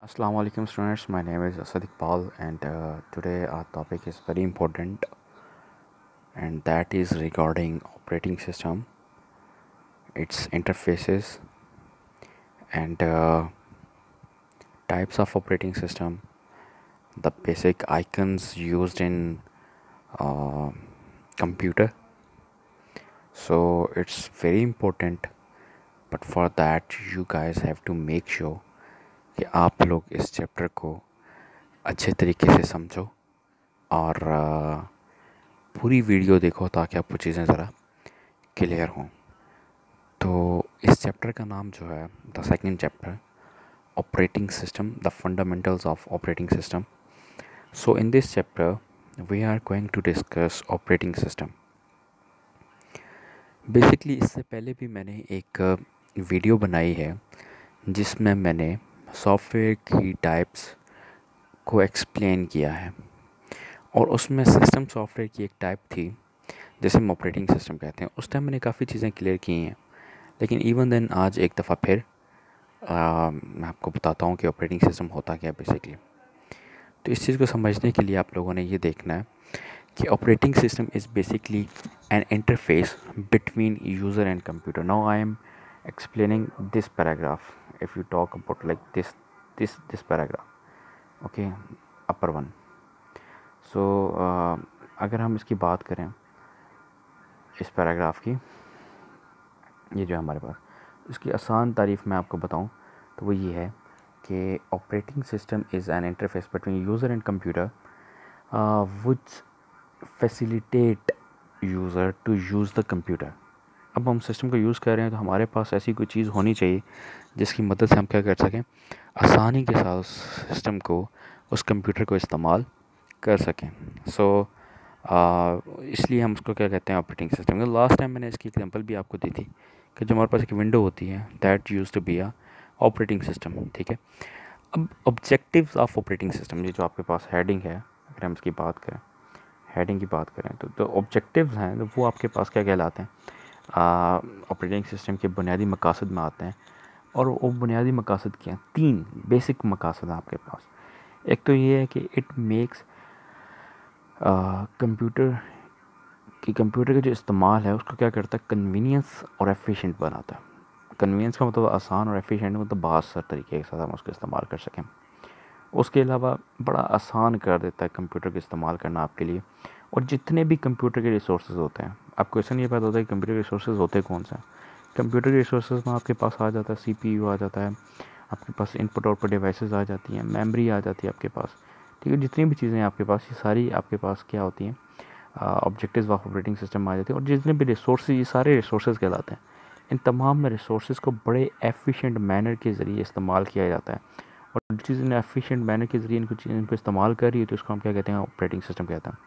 Assalamu alaikum students, my name is Asad Iqbal and today our topic is very important and that is regarding operating system, its interfaces and types of operating system, the basic icons used in uh, computer. So it's very important, but for that you guys have to make sure कि आप लोग इस chapter को अच्छे तरीके से समझो और पूरी वीडियो देखो ताकि आपको चीज़ें ज़रा क्लियर हों। तो इस चैप्टर का नाम जो है the second chapter operating system, the fundamentals of operating system. So in this chapter we are going to discuss operating system. Basically इससे पहले भी मैंने एक वीडियो बनाई है जिसमें मैंने सॉफ्टवेयर की टाइप्स को एक्सप्लेन किया है और उसमें सिस्टम सॉफ्टवेयर की एक टाइप थी जैसे हम ऑपरेटिंग सिस्टम कहते हैं। उस टाइम मैंने काफ़ी चीज़ें क्लियर की हैं, लेकिन इवन देन आज एक दफ़ा फिर मैं आपको बताता हूँ कि ऑपरेटिंग सिस्टम होता क्या है बेसिकली। तो इस चीज़ को समझने के लिए आप लोगों ने ये देखना है कि operating system is basically an interface between user and computer. Now I am explaining this paragraph if you talk about like this paragraph, okay, upper one. So अगर हम इसकी बात करें इस पैराग्राफ की, ये जो है हमारे पास, इसकी आसान तारीफ़ मैं आपको बताऊं तो वो ये है कि operating system is an interface between user and computer which facilitate user to use the computer. अब हम सिस्टम को यूज़ कर रहे हैं तो हमारे पास ऐसी कोई चीज़ होनी चाहिए जिसकी मदद से हम क्या कर सकें, आसानी के साथ उस सिस्टम को, उस कंप्यूटर को इस्तेमाल कर सकें। सो इसलिए हम उसको क्या कहते हैं, ऑपरेटिंग सिस्टम। लास्ट टाइम मैंने इसकी एग्जांपल भी आपको दी थी कि जो हमारे पास एक विंडो होती है that used to be a operating system, ठीक है। अब ऑब्जेक्टिव्स ऑफ ऑपरेटिंग सिस्टम, ये जो आपके पास हेडिंग है, अगर हम इसकी बात करें, हेडिंग की बात करें तो जो ऑब्जेक्टिव्स हैं तो वो आपके पास क्या कहलाते हैं, ऑपरेटिंग सिस्टम के बुनियादी मकासद में आते हैं। और वो बुनियादी मकासद क्या हैं, तीन बेसिक मकासद हैं आपके पास। एक तो ये है कि इट मेक्स कंप्यूटर का जो इस्तेमाल है उसको क्या करता है, कन्वीनियंस और एफिशिएंट बनाता है। कन्वीनियंस का मतलब आसान और एफिशिएंट मतलब बासर तरीके के साथ हम उसको इस्तेमाल कर सकें। उसके अलावा बड़ा आसान कर देता है कंप्यूटर का इस्तेमाल करना आपके लिए। और जितने भी कंप्यूटर के रिसोर्सेज होते हैं, आपको ऐसा नहीं पता होता है कि कंप्यूटर के रिसोर्सेज होते कौन से हैं। कंप्यूटर के रिसोर्सेज में आपके पास आ जाता है सीपीयू आ जाता है, आपके पास इनपुट आउटपुट डिवाइसेस आ जाती हैं, मेमोरी आ जाती है आपके पास, ठीक है। जितनी भी चीज़ें आपके पास, ये सारी आपके पास क्या होती हैं, ऑब्जेक्टिव्स ऑफ ऑपरेटिंग सिस्टम आ जाती है। और जितने भी रिसोर्सेज, ये सारे रिसोर्सेज कहलाते हैं। इन तमाम रिसोर्सेज को बड़े एफिशिएंट मैनर के ज़रिए इस्तेमाल किया जाता है। और जो चीज़ इन एफिशिएंट मैनर के ज़रिए इनको इस्तेमाल कर रही है तो उसको हम क्या कहते हैं, ऑपरेटिंग सिस्टम कहते हैं,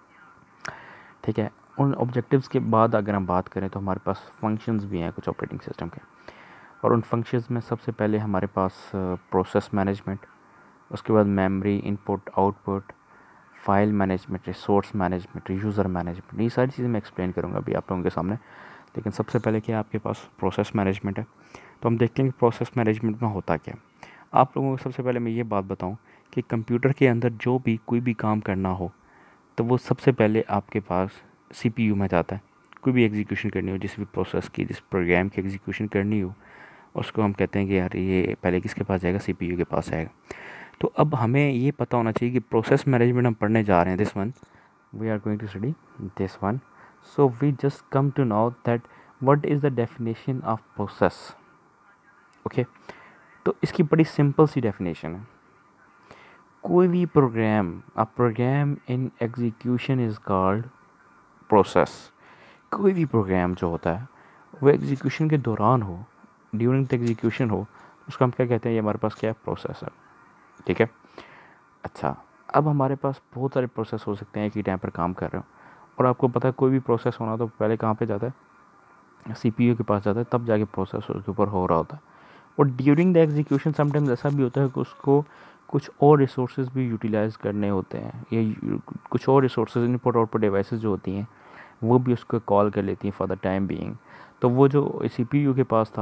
ठीक है। उन ऑब्जेक्टिव्स के बाद अगर हम बात करें तो हमारे पास फंक्शंस भी हैं कुछ ऑपरेटिंग सिस्टम के। और उन फंक्शंस में सबसे पहले हमारे पास प्रोसेस मैनेजमेंट, उसके बाद memory, input output, file management, resource management, user management, ये सारी चीज़ें मैं एक्सप्लेन करूँगा अभी आप लोगों के सामने। लेकिन सबसे पहले क्या आपके पास प्रोसेस मैनेजमेंट है। तो हम देखते हैं कि प्रोसेस मैनेजमेंट में होता क्या। आप लोगों को सबसे पहले मैं ये बात बताऊं कि कंप्यूटर के अंदर जो भी कोई भी काम करना हो तो वो सबसे पहले आपके पास सीपीयू में जाता है। कोई भी एग्जीक्यूशन करनी हो, जिस भी प्रोसेस की, जिस प्रोग्राम की एग्जीक्यूशन करनी हो, उसको हम कहते हैं कि यार ये पहले किसके पास जाएगा, सीपीयू के पास जाएगा। तो अब हमें ये पता होना चाहिए कि प्रोसेस मैनेजमेंट हम पढ़ने जा रहे हैं, this one we are going to study this one. So we just come to know that what is the definition of process, okay. तो इसकी बड़ी सिंपल सी डेफिनेशन है, कोई भी program, a program in execution is called process. कोई भी programme जो होता है वो एग्जीक्यूशन के दौरान हो, ड्यूरिंग द एग्जीक्यूशन हो, उसको हम क्या कहते हैं, ये हमारे पास क्या है, प्रोसेस है, ठीक है। अच्छा, अब हमारे पास बहुत सारे प्रोसेस हो सकते हैं एक ही टाइम पर काम कर रहे हो। और आपको पता है कोई भी प्रोसेस होना तो पहले कहाँ पे जाता है, सीपीयू के पास जाता है, तब जाके प्रोसेस उसके ऊपर हो रहा होता है। और ड्यूरिंग द एग्जीक्यूशन समटाइम्स ऐसा भी होता है कि उसको कुछ और रिसोर्सेज भी यूटिलाइज़ करने होते हैं, या कुछ और रिसोर्सेज, इनपुट आउटपुट डिवाइसेस जो होती हैं वो भी उसको कॉल कर लेती हैं फॉर द टाइम बीइंग। तो वो जो सीपीयू के पास था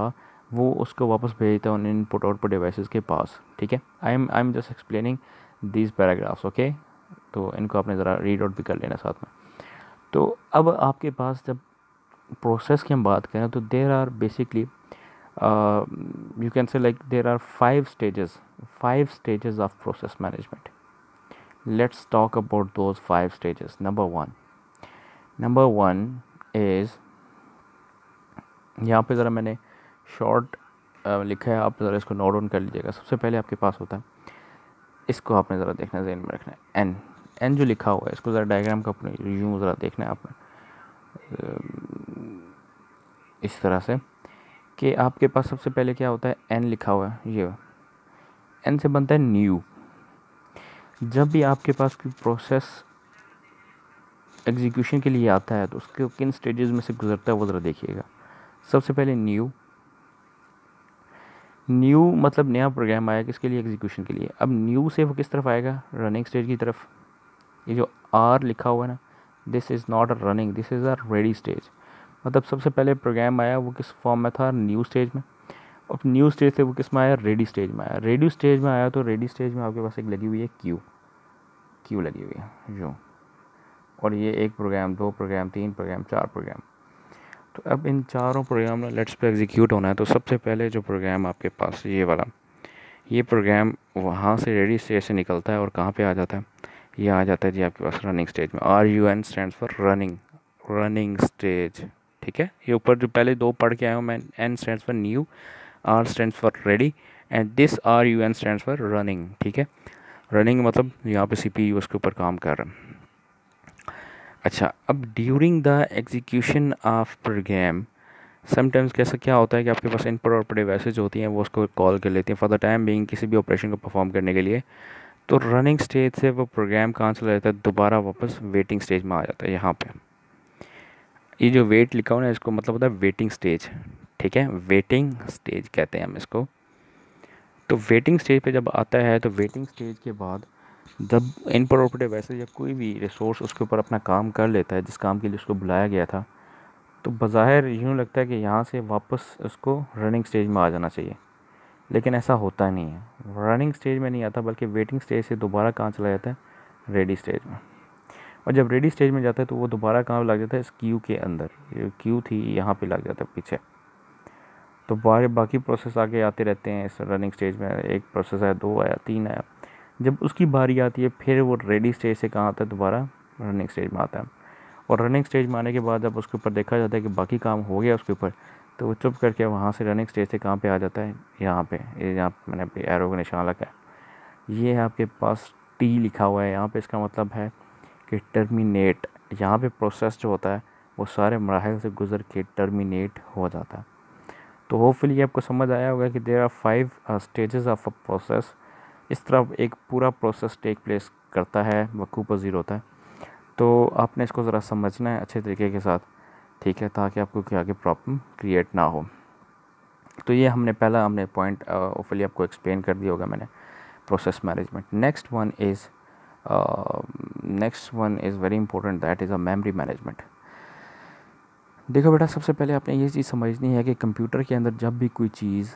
वो उसको वापस भेजता है उन इनपुट आउटपुट डिवाइसेस के पास, ठीक है। I am just explaining these paragraphs, okay. तो इनको आपने ज़रा रीड आउट भी कर लेना साथ में। तो अब आपके पास जब प्रोसेस की हम बात करें तो there are basically you can say like there are five stages of process management. Let's talk about those 5 stages. Number one is, यहाँ पे ज़रा मैंने शॉर्ट लिखा है, आप ज़रा इसको नोट डाउन कर लीजिएगा। सबसे पहले आपके पास होता है, इसको आपने ज़रा देखना है, ज़हन में रखना है, एन जो लिखा हुआ है इसको ज़रा डायग्राम का अपने यूँ ज़रा देखना है आपने इस तरह से कि आपके पास सबसे पहले क्या होता है, एन लिखा हुआ है, ये एन से बनता है न्यू। जब भी आपके पास कोई प्रोसेस एग्जीक्यूशन के लिए आता है तो उसके किन स्टेजेस में से गुजरता है वो ज़रा देखिएगा। सबसे पहले न्यू मतलब नया प्रोग्राम आया किसके लिए, एग्जीक्यूशन के लिए। अब न्यू से वो किस तरफ आएगा, रनिंग स्टेज की तरफ। ये जो आर लिखा हुआ है ना, this is not a running, this is a ready stage. मतलब सबसे पहले प्रोग्राम आया वो किस फॉर्म में था, न्यू स्टेज में। अब न्यू स्टेज से वो किस में आया, रेडी स्टेज में आया। रेडी स्टेज में आया तो रेडी स्टेज में आपके पास एक लगी हुई है क्यू लगी हुई है जो, और ये 1 प्रोग्राम, 2 प्रोग्राम, 3 प्रोग्राम, 4 प्रोग्राम। तो अब इन चारों प्रोग्राम में लेट्स पे एग्जीक्यूट होना है। तो सबसे पहले जो प्रोग्राम आपके पास ये वाला, ये प्रोग्राम वहाँ से रेडी स्टेज से निकलता है और कहाँ पे आ जाता है, ये आ जाता है जी आपके पास रनिंग स्टेज में। RUN stands for running stage, ठीक है। ये ऊपर जो पहले 2 पढ़ के आया हूँ मैं, N stands for new, R stands for ready and this RUN stands for running, ठीक है। रनिंग मतलब यहाँ पे CPU उसके ऊपर काम कर रहा है। अच्छा, अब during the execution of program sometimes कैसा क्या होता है कि आपके पास इनपुट और डिवाइसेज होती हैं, वो उसको कॉल कर लेती हैं फॉर द टाइम बीइंग, किसी भी ऑपरेशन को परफॉर्म करने के लिए। तो रनिंग स्टेज से वो प्रोग्राम कहाँ चला जाता है, दोबारा वापस वेटिंग स्टेज में आ जाता है। यहाँ पे ये जो वेट लिखा हुआ है इसको मतलब होता है वेटिंग स्टेज, ठीक है। वेटिंग स्टेज कहते हैं हम इसको। तो वेटिंग स्टेज पे जब आता है तो वेटिंग स्टेज के बाद जब इनपुट आउटपुट डिवाइसेज या कोई भी रिसोर्स उसके ऊपर अपना काम कर लेता है जिस काम के लिए उसको बुलाया गया था, तो बज़ाहिर यूँ लगता है कि यहाँ से वापस उसको रनिंग स्टेज में आ जाना चाहिए, लेकिन ऐसा होता नहीं है। रनिंग स्टेज में नहीं आता बल्कि वेटिंग स्टेज से दोबारा कहाँ चला जाता है, रेडी स्टेज में। और जब रेडी स्टेज में जाता है तो वो दोबारा कहाँ लग जाता है, इस क्यू के अंदर। ये क्यू थी यहाँ पे लग जाता है पीछे। तो बाकी प्रोसेस आगे आते रहते हैं इस रनिंग स्टेज में। 1 प्रोसेस आया, 2 आया, 3 आया। जब उसकी बारी आती है फिर वो रेडी स्टेज से कहाँ आता है, दोबारा रनिंग स्टेज में आता है। और रनिंग स्टेज में आने के बाद जब उसके ऊपर देखा जाता है कि बाकी काम हो गया उसके ऊपर, तो वो चुप करके वहाँ से रनिंग स्टेज से कहाँ पे आ जाता है, यहाँ पे। ये यहाँ मैंने एरो का निशान लगा है, ये है आपके पास टी लिखा हुआ है यहाँ पे। इसका मतलब है कि टर्मिनेट। यहाँ पे प्रोसेस जो होता है वो सारे मराहल से गुजर के टर्मिनेट हो जाता है। तो होपफुली ये आपको समझ आया होगा कि there are 5 stages of a process. इस तरह एक पूरा प्रोसेस टेक प्लेस करता है, वकूफ़ पज़ीर होता है। तो आपने इसको ज़रा समझना है अच्छे तरीके के साथ, ठीक है, ताकि आपको कोई आगे प्रॉब्लम क्रिएट ना हो। तो ये हमने पॉइंट होपफुली आपको एक्सप्लेन कर दिया होगा मैंने, process management. Next one is very important, that is a memory management. देखो बेटा, सबसे पहले आपने ये चीज़ समझनी है कि कंप्यूटर के अंदर जब भी कोई चीज़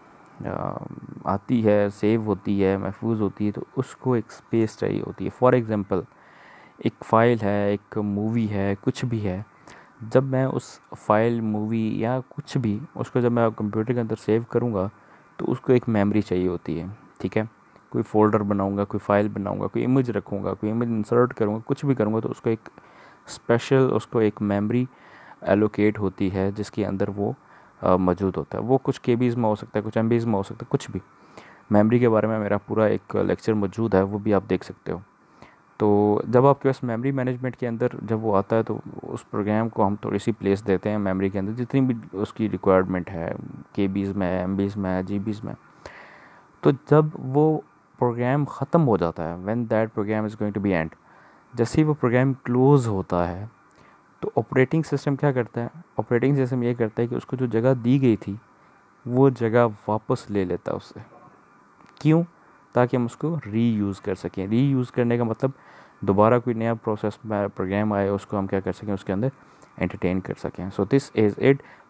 आती है, सेव होती है, महफूज होती है, तो उसको एक स्पेस चाहिए होती है। फॉर एग्ज़ाम्पल एक फ़ाइल है, एक मूवी है, कुछ भी है, जब मैं उस फाइल, मूवी या कुछ भी उसको जब मैं कंप्यूटर के अंदर सेव करूँगा तो उसको एक मेमोरी चाहिए होती है, ठीक है। कोई फ़ोल्डर बनाऊँगा, कोई फ़ाइल बनाऊँगा, कोई इमेज रखूँगा, कोई इमेज इंसर्ट करूँगा, कुछ भी करूँगा तो उसको एक स्पेशल, उसको एक मेमोरी एलोकेट होती है जिसके अंदर वो मौजूद होता है। वो कुछ केबीज़ में हो सकता है, कुछ एमबीज़ में हो सकता है, कुछ भी। मेमोरी के बारे में मेरा पूरा एक लेक्चर मौजूद है, वो भी आप देख सकते हो। तो जब आपके पास मेमोरी मैनेजमेंट के अंदर जब वो आता है तो उस प्रोग्राम को हम थोड़ी सी प्लेस देते हैं मेमोरी के अंदर, जितनी भी उसकी रिक्वायरमेंट है, केबीज़ में, एमबीज़ में, जीबीज़ में। तो जब वो प्रोग्राम ख़त्म हो जाता है, when that program is going to be end, जैसे ही वो प्रोग्राम क्लोज़ होता है तो ऑपरेटिंग सिस्टम क्या करता है, ऑपरेटिंग सिस्टम ये करता है कि उसको जो जगह दी गई थी वो जगह वापस ले लेता है उससे। क्यों? ताकि हम उसको रीयूज़ कर सकें। रीयूज़ करने का मतलब दोबारा कोई नया प्रोसेस प्रोग्राम आए उसको हम क्या कर सकें, उसके अंदर एंटरटेन कर सकें। So this is it,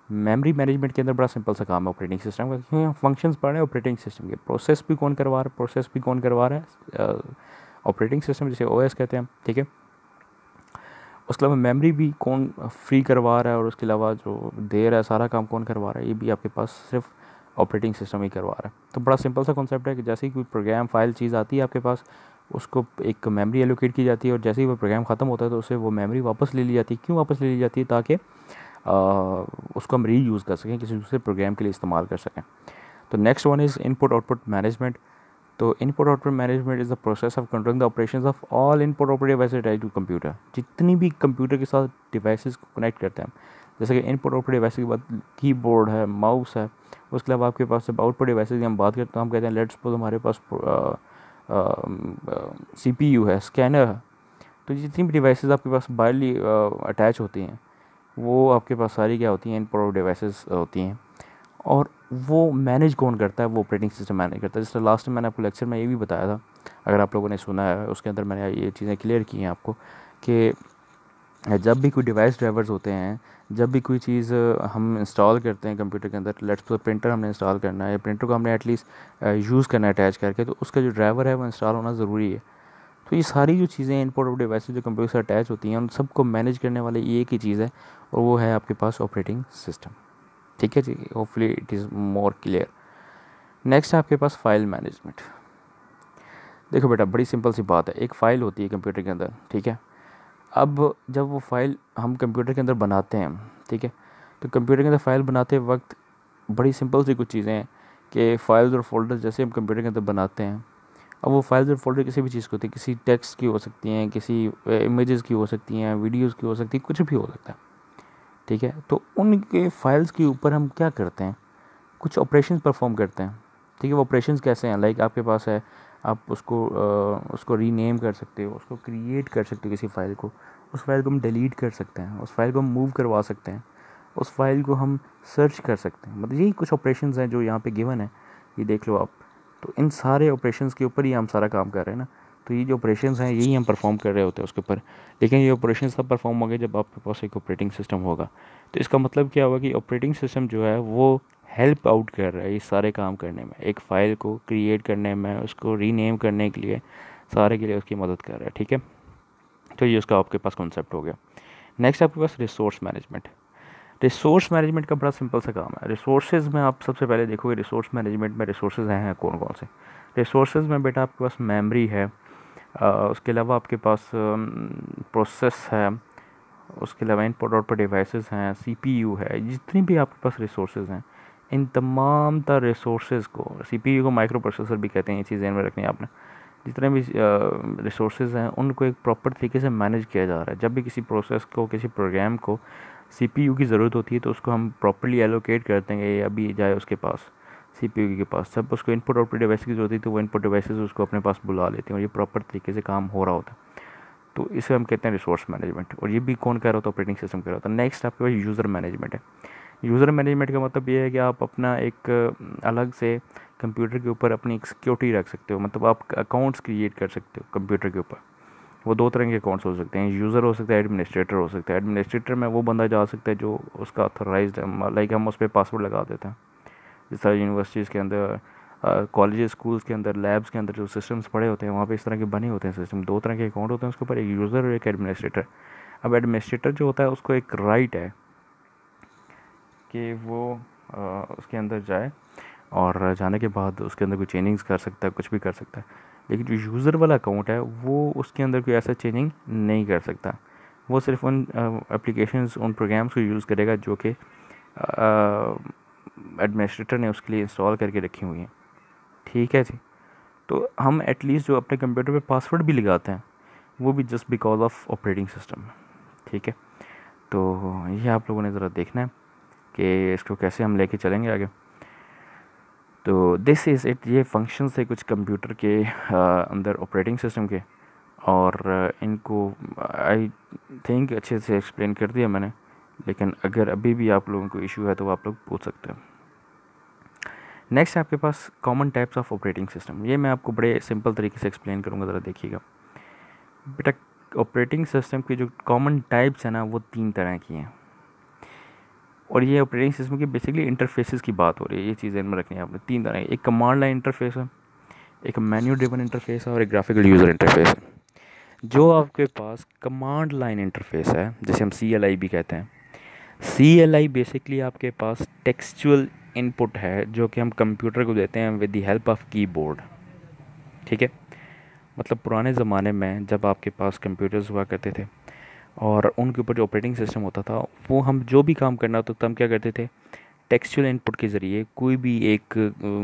memory management के अंदर बड़ा सिंपल सा काम है ऑपरेटिंग सिस्टम का, क्योंकि हम फंक्शंस पढ़ रहे हैं ऑपरेटिंग सिस्टम के, प्रोसेस भी कौन करवा रहा है, ऑपरेटिंग सिस्टम जिसे ओएस कहते हैं, ठीक है। उसके अलावा मेमोरी भी कौन फ्री करवा रहा है, और उसके अलावा जो दे रहा है सारा काम कौन करवा रहा है, ये भी आपके पास सिर्फ ऑपरेटिंग सिस्टम ही करवा रहा है। तो बड़ा सिंपल सा कॉन्सेप्ट है कि जैसे ही कोई प्रोग्राम फाइल चीज़ आती है आपके पास, उसको एक मेमोरी एलोकेट की जाती है, और जैसे ही वो प्रोग्राम ख़त्म होता है तो उससे वो मेमोरी वापस ले ली जाती है। क्यों वापस ले ली जाती है? ताकि उसको हम री यूज़ कर सकें, किसी दूसरे प्रोग्राम के लिए इस्तेमाल कर सकें। तो next one is input output management. तो input output management is the process of controlling the operations of all input output devices attached to computer. जितनी भी कंप्यूटर के साथ डिवाइसेस को कनेक्ट करते हैं, जैसे कि इनपुट आउटपुट डिवाइस के बाद कीबोर्ड है, माउस है, उसके अलावा आपके पास जब आउटपुट डिवाइसेस की हम बात करते हैं, हम कहते हैं लेट्स सपोज हमारे पास CPU है, स्कैनर है। तो जितनी भी डिवाइसेस आपके पास बायरली अटैच होती हैं, वो आपके पास सारी क्या होती हैं, इनपुट डिवाइसेस होती हैं। और वो मैनेज कौन करता है? वो ऑपरेटिंग सिस्टम मैनेज करता है। जैसे लास्ट में मैंने आपको लेक्चर में ये भी बताया था, अगर आप लोगों ने सुना है, उसके अंदर मैंने ये चीज़ें क्लियर की हैं आपको, कि जब भी कोई डिवाइस ड्राइवर्स होते हैं, जब भी कोई चीज़ हम इंस्टॉल करते हैं कंप्यूटर के अंदर, लेट्स सपोज प्रिंटर हमने इंस्टॉल करना है, या प्रिंटर को हमने एटलीस्ट यूज़ करना है अटैच करके, तो उसका जो ड्राइवर है वो इंस्टॉल होना ज़रूरी है। तो ये सारी जो चीज़ें इनपुट ऑफ डिवाइसेस जो कंप्यूटर से अटैच होती हैं, उन सबको मैनेज करने वाले एक ही चीज़ है, और वो है आपके पास ऑपरेटिंग सिस्टम। ठीक है जी, hopefully it is more clear. Next है आपके पास फाइल मैनेजमेंट। देखो बेटा, बड़ी सिंपल सी बात है, एक फ़ाइल होती है कंप्यूटर के अंदर, ठीक है। अब जब वो फाइल हम कंप्यूटर के अंदर बनाते हैं, ठीक है, तो कंप्यूटर के अंदर फाइल बनाते वक्त बड़ी सिंपल सी कुछ चीज़ें हैं कि फाइल्स और फोल्डर्स जैसे हम कंप्यूटर के अंदर बनाते हैं। अब वो फाइल्स और फोल्डर किसी भी चीज़ की होती है, किसी टेक्स्ट की हो सकती हैं, किसी इमेजेस की हो सकती हैं, वीडियोज़ की हो सकती है, कुछ भी हो सकता है, ठीक है। तो उनके फाइल्स के ऊपर हम क्या करते हैं, कुछ ऑपरेशंस परफॉर्म करते हैं, ठीक है। वो ऑपरेशंस कैसे हैं? लाइक आपके पास है, आप उसको रीनेम कर सकते हो, उसको क्रिएट कर सकते हो किसी फ़ाइल को, उस फाइल को हम डिलीट कर सकते हैं, उस फाइल को हम मूव करवा सकते हैं, उस फाइल को हम सर्च कर सकते हैं। मतलब यही कुछ ऑपरेशंस हैं जो यहाँ पे गिवन है, ये देख लो आप। तो इन सारे ऑपरेशंस के ऊपर ही हम सारा काम कर रहे हैं ना। तो ये जो ऑपरेशंस हैं यही हम परफॉर्म कर रहे होते हैं उसके ऊपर। लेकिन ये ऑपरेशंस तब परफॉर्म होंगे जब आपके पास एक ऑपरेटिंग सिस्टम होगा। तो इसका मतलब क्या होगा कि ऑपरेटिंग सिस्टम जो है वो हेल्प आउट कर रहा है इस सारे काम करने में, एक फ़ाइल को क्रिएट करने में, उसको रीनेम करने के लिए, सारे के लिए उसकी मदद कर रहा है, ठीक है। तो ये उसका आपके पास कॉन्सेप्ट हो गया। नेक्स्ट आपके पास रिसोर्स मैनेजमेंट। रिसोर्स मैनेजमेट का बड़ा सिंपल सा काम है। रिसोर्सेज में आप सबसे पहले देखोगे, रिसोर्स मैनेजमेंट में रिसोर्सेज हैं कौन कौन से। रिसोर्सेज में बेटा आपके पास मेमोरी है, उसके अलावा आपके पास प्रोसेस है, उसके अलावा इनपुट आउटपुट डिवाइसेस हैं, सीपीयू है। जितनी भी आपके पास रिसोर्सेज हैं, इन तमाम तर रिसोर्सेज को, सीपीयू को माइक्रो प्रोसेसर भी कहते हैं, ये चीज़ ध्यान में रखनी है आपने। जितने भी रिसोर्सेज हैं उनको एक प्रॉपर तरीके से मैनेज किया जा रहा है। जब भी किसी प्रोसेस को, किसी प्रोग्राम को सीपीयू की ज़रूरत होती है तो उसको हम प्रॉपर्ली एलोकेट करते हैं, ये अभी जाए उसके पास, सीपीयू के पास। जब उसको इनपुट आउटपुट डिवाइस की ज़रूरत है तो वो इनपुट डिवाइसेस उसको अपने पास बुला लेते हैं, और ये प्रॉपर तरीके से काम हो रहा होता है। तो इसे हम कहते हैं रिसोर्स मैनेजमेंट, और ये भी कौन कर रहा होता है? ऑपरेटिंग सिस्टम कर रहा होता है। नेक्स्ट आपके पास यूज़र मैनेजमेंट है। यूज़र मैनेजमेंट का मतलब ये है कि आप अपना एक अलग से कंप्यूटर के ऊपर अपनी एक सिक्योरिटी रख सकते हो। मतलब आप अकाउंट्स क्रिएट कर सकते हो कंप्यूटर के ऊपर। वो दो तरह के अकाउंट्स हो सकते हैं, यूज़र हो सकता है, एडमिनिस्ट्रेटर हो सकता है। एडमिनिस्ट्रेटर में वो बंदा जा सकता है जो उसका ऑथराइज्ड है, लाइक हम उस पर पासवर्ड लगा देते हैं। जिस तरह यूनिवर्सिटीज़ के अंदर, कॉलेजेस, स्कूल्स के अंदर, लैब्स के अंदर जो सिस्टम्स पड़े होते हैं, वहाँ पे इस तरह के बने होते हैं सिस्टम। दो तरह के अकाउंट होते हैं उसके ऊपर, एक यूज़र और एक एडमिनिस्ट्रेटर। अब एडमिनिस्ट्रेटर जो होता है उसको एक राइट है कि वो उसके अंदर जाए, और जाने के बाद उसके अंदर कोई चेंजिंग्स कर सकता है, कुछ भी कर सकता है। लेकिन जो यूज़र वाला अकाउंट है वो उसके अंदर कोई ऐसा चेंजिंग नहीं कर सकता। वो सिर्फ उन एप्लीकेशंस, उन प्रोग्राम्स को यूज़ करेगा जो कि एडमिनिस्ट्रेटर ने उसके लिए इंस्टॉल करके रखी हुई हैं, ठीक है जी। तो हम एटलीस्ट जो अपने कंप्यूटर पे पासवर्ड भी लगाते हैं वो भी just because of operating system, ठीक है। तो ये आप लोगों ने ज़रा देखना है कि इसको कैसे हम लेके चलेंगे आगे। तो दिस इज़ इट, ये फंक्शंस है कुछ कंप्यूटर के अंदर ऑपरेटिंग सिस्टम के, और इनको आई थिंक अच्छे से एक्सप्लेन कर दिया मैंने। लेकिन अगर अभी भी आप लोगों को इशू है तो आप लोग पूछ सकते हैं। नेक्स्ट आपके पास common types of operating system. ये मैं आपको बड़े सिंपल तरीके से एक्सप्लेन करूँगा, ज़रा देखिएगा बेटा। ऑपरेटिंग सिस्टम की जो कॉमन टाइप्स हैं ना, वो 3 तरह की हैं। और ये ऑपरेटिंग सिस्टम की बेसिकली इंटरफेसेस की बात हो रही है, ये चीज़ें इनमें रखनी है आपने। 3 तरह की, एक कमांड लाइन इंटरफेस है, एक मेन्यू ड्रिवन इंटरफेस है और एक ग्राफिकल यूज़र इंटरफेस है। जो आपके पास कमांड लाइन इंटरफेस है, जैसे हम CLI भी कहते हैं, CLI बेसिकली आपके पास टेक्सचुअल इनपुट है जो कि हम कंप्यूटर को देते हैं with the help of keyboard. ठीक है, मतलब पुराने ज़माने में जब आपके पास कंप्यूटर्स हुआ करते थे और उनके ऊपर जो ऑपरेटिंग सिस्टम होता था, वो हम जो भी काम करना होता था हम क्या करते थे, टेक्सचुअल इनपुट के ज़रिए कोई भी एक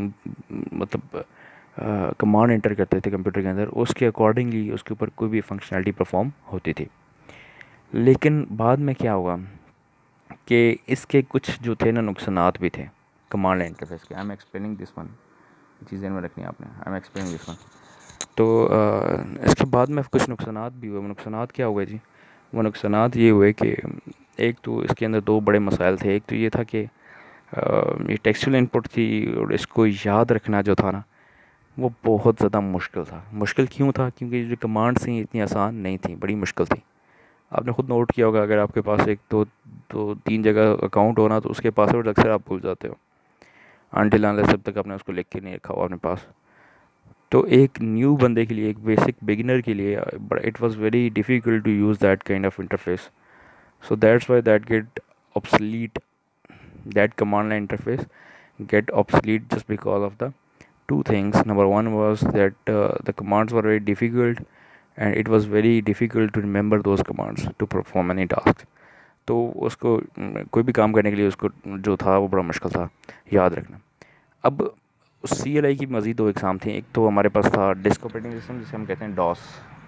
मतलब कमांड एंटर करते थे कंप्यूटर के अंदर, उसके अकॉर्डिंगली उसके ऊपर कोई भी फंक्शनैलिटी परफॉर्म होती थी। लेकिन बाद में क्या हुआ कि इसके कुछ जो थे ना नुकसानात भी थे कमांड लाइन इंटरफेस के। I am explaining this one, चीज़ें में रखनी है आपने, I am explaining this one. तो इसके बाद में कुछ नुकसानात भी हुए। वो नुकसानात क्या हुए जी? वो नुकसानात ये हुए कि एक तो इसके अंदर 2 बड़े मसाइल थे। एक तो ये था कि ये टेक्सचुअल इनपुट थी और इसको याद रखना जो था ना, वो बहुत ज़्यादा मुश्किल था। मुश्किल क्यों था? क्योंकि जो कमांड्स थी इतनी आसान नहीं थी, बड़ी मुश्किल थी। आपने खुद नोट किया होगा, अगर आपके पास एक दो 3 जगह अकाउंट हो ना, तो उसके पासवर्ड अक्सर आप भूल जाते हो अनटिल अनलेस जब तक आपने उसको लिख के नहीं रखा हो अपने पास। तो एक न्यू बंदे के लिए, एक बेसिक बिगिनर के लिए, it was very difficult to use that kind of interface. So that's why that get obsolete, that command line interface get obsolete just because of the two things. Number one was that the commands were very difficult and it was very difficult to remember those commands to perform any tasks. तो उसको कोई भी काम करने के लिए उसको जो था वो बड़ा मुश्किल था याद रखना। अब CLI की मज़ीद 2 एग्ज़ाम थी। एक तो हमारे पास था डिस्क ऑपरेटिंग सिस्टम, जिसे हम कहते हैं डॉस।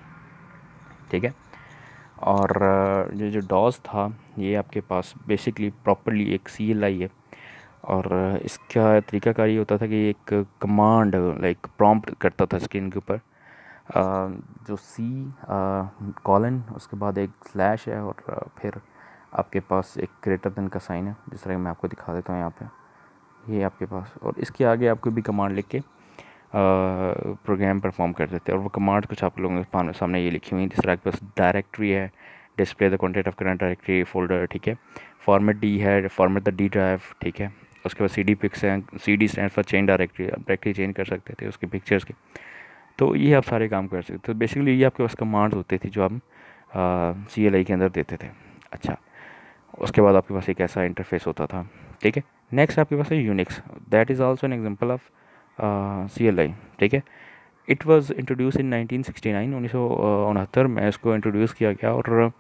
ठीक है, और ये जो डॉस था ये आपके पास बेसिकली प्रॉपरली एक CLI है। और इसका तरीकाकार ये होता था कि एक कमांड लाइक प्रॉम्प्ट करता था स्क्रीन के ऊपर, जो C कॉलन, उसके बाद एक स्लैश है और फिर आपके पास एक ग्रेटर देन का साइन है, जिस तरह मैं आपको दिखा देता हूँ यहाँ पे, ये आपके पास। और इसके आगे आप कोई भी कमांड लिख के प्रोग्राम परफॉर्म कर देते हैं। और वो कमांड कुछ आप लोगों के सामने ये लिखी हुई है, जिस तरह आपके पास डायरेक्टरी है, display the content of current directory folder. ठीक है, फॉर्मेट D है, फॉर्मेट द D ड्राइव। ठीक है, उसके बाद CD पिक्स हैं, CD stand for change directory, आप डायरेक्टरी चेंज कर सकते थे उसके पिक्चर्स के। तो ये आप सारे काम कर सकते थे। तो बेसिकली ये आपके पास कमांड्स होती थी जो हम CLI के अंदर देते थे। अच्छा, उसके बाद आपके पास एक ऐसा इंटरफेस होता था। ठीक है, नेक्स्ट आपके पास है Unix, that is also an example of CLI। ठीक है, इट वाज इंट्रोड्यूस इन 1969, 1969 में इसको इंट्रोड्यूस किया गया। और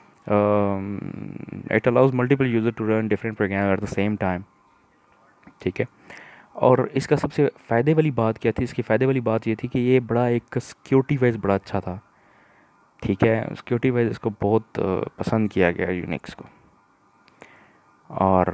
it allows multiple user to run different program at the same time. ठीक है, और इसका सबसे फ़ायदे वाली बात क्या थी? इसकी फ़ायदे वाली बात ये थी कि ये बड़ा एक सिक्योरिटी वाइज बड़ा अच्छा था। ठीक है, सिक्योरिटी वाइज इसको बहुत पसंद किया गया यूनिक्स को। और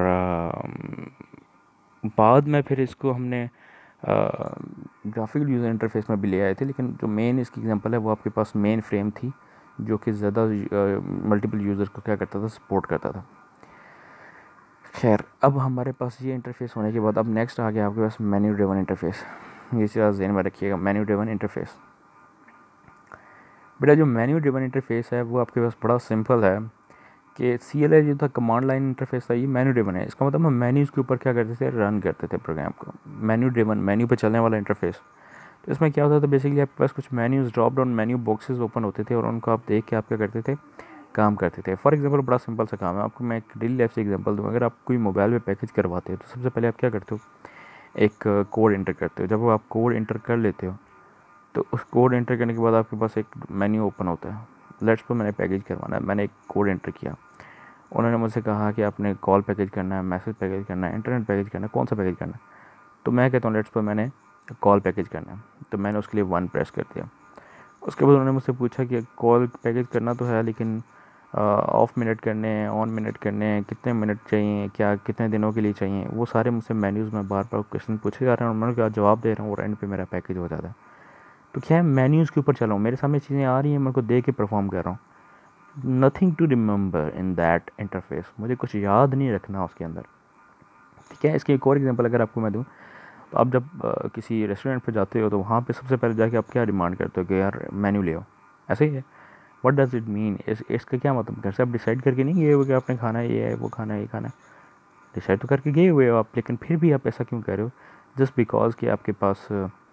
बाद में फिर इसको हमने ग्राफिकल यूज़र इंटरफेस में भी ले आए थे, लेकिन जो मेन इसकी एग्जांपल है वो आपके पास मेन फ्रेम थी, जो कि ज़्यादा मल्टीपल यूज़र को क्या करता था, सपोर्ट करता था। खैर, अब हमारे पास ये इंटरफेस होने के बाद अब नेक्स्ट आ गया आपके पास मेन्यू ड्रिवन इंटरफेस। ये चीज़ ज़हन में रखिएगा, मेन्यू ड्रिवन इंटरफेस। बेटा जो मेन्यू ड्रिवन इंटरफेस है वो आपके पास बड़ा सिंपल है कि CLI जो था कमांड लाइन इंटरफेस था, ये मेन्यू ड्रिवन है। इसका मतलब हम मेन्यूज़ के ऊपर क्या करते थे, रन करते थे प्रोग्राम को। मेन्यू ड्रिवन, मेन्यू पे चलने वाला इंटरफेस। तो इसमें क्या होता था, बेसिकली आपके पास कुछ menus, drop down menu boxes open होते थे और उनको आप देख के आप क्या करते थे, काम करते थे। फॉर एग्जांपल बड़ा सिंपल सा काम है, आपको मैं एक रियल लाइफ से एग्जांपल दूँ। अगर आप कोई मोबाइल में पैकेज करवाते हो तो सबसे पहले आप क्या करते हो, एक कोड इंटर करते हो। जब वो आप कोड इंटर कर लेते हो तो उस कोड इंटर करने के बाद आपके पास एक मेन्यू ओपन होता है। लेट्स पर मैंने पैकेज करवाना है, मैंने एक कोड इंटर किया, उन्होंने मुझसे कहा कि आपने कॉल पैकेज करना है, मैसेज पैकेज करना है, इंटरनेट पैकेज करना है, कौन सा पैकेज करना है। तो मैं कहता हूँ लेट्स पर मैंने कॉल पैकेज करना है, तो मैंने उसके लिए 1 प्रेस कर दिया। उसके बाद उन्होंने मुझसे पूछा कि कॉल पैकेज करना तो है, लेकिन ऑफ मिनट करने हैं, ऑन मिनट करने हैं, कितने मिनट चाहिए, क्या कितने दिनों के लिए चाहिए, वो सारे मुझसे मेन्यूज़ में बार बार क्वेश्चन पूछे जा रहे हैं और मैं क्या जवाब दे रहा हूँ और एंड पे मेरा पैकेज हो जाता है। तो क्या है, मेन्यूज़ के ऊपर चला हूँ, मेरे सामने चीज़ें आ रही हैं, मैं उनको देख के परफॉर्म कर रहा हूँ। Nothing to remember in that interface, मुझे कुछ याद नहीं रखना उसके अंदर। ठीक है, इसकी एक और एग्जांपल अगर आपको मैं दूँ, तो आप जब किसी रेस्टोरेंट पे जाते हो तो वहाँ पे सबसे पहले जाके आप क्या डिमांड करते हो कि यार मेन्यू ले आओ, ऐसे ही है। व्हाट डज़ इट मीन, इसका क्या मतलब, घर से आप डिसाइड करके नहीं गए हो कि आपने खाना है, ये है, वो खाना है, ये खाना है। डिसाइड तो करके गए हुए हो आप, लेकिन फिर भी आप ऐसा क्यों कह रहे हो? जस्ट बिकॉज कि आपके पास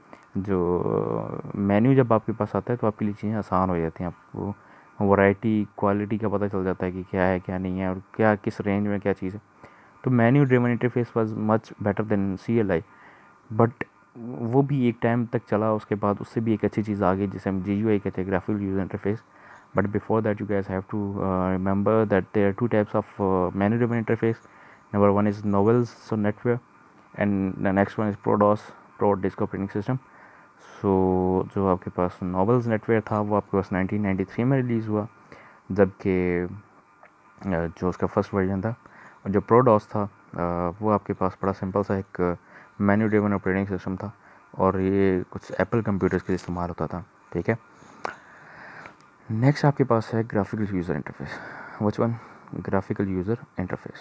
जो मेन्यू जब आपके पास आता है तो आपके लिए चीज़ें आसान हो जाती हैं, आपको वैरायटी क्वालिटी का पता चल जाता है कि क्या है क्या नहीं है और क्या किस रेंज में क्या चीज़ है। तो menu driven interface was much better than CLI, but वो भी एक टाइम तक चला, उसके बाद उससे भी एक अच्छी चीज़ आ गई जिसे हम GUI कहते हैं, graphical user interface. But before that you guys have to remember that there are two types of menu driven interface. Number one is Novels, so NetWare, and the next one is ProDOS, Pro Disk Operating System. So जो आपके पास novels Netware था वो आपके पास 1993 में release हुआ, जबकि जो उसका फर्स्ट वर्जन था और जो प्रोडॉस था वो आपके पास बड़ा सिंपल सा एक मेन्यू ड्रिवन ऑपरेटिंग सिस्टम था और ये कुछ एप्पल कंप्यूटर्स के लिए इस्तेमाल होता था, ठीक है। नेक्स्ट आपके पास है graphical user interface. Which one? Graphical user interface.